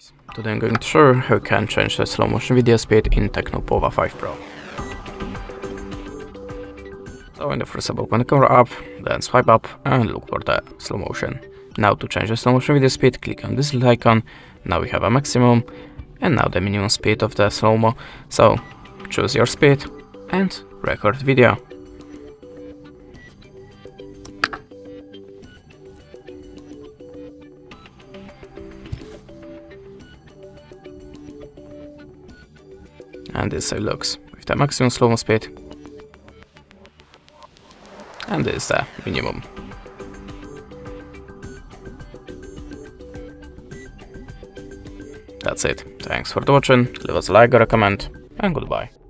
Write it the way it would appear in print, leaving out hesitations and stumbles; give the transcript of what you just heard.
Today I'm going to show you how you can change the slow motion video speed in Tecno Pova 5 Pro. So in the first step, open the camera app, then swipe up and look for the slow motion. Now to change the slow motion video speed, click on this little icon. Now we have a maximum and now the minimum speed of the slow-mo. So choose your speed and record video. And this is how it looks with the maximum slow-mo speed. And this is the minimum. That's it. Thanks for watching, leave us a like or a comment, and goodbye.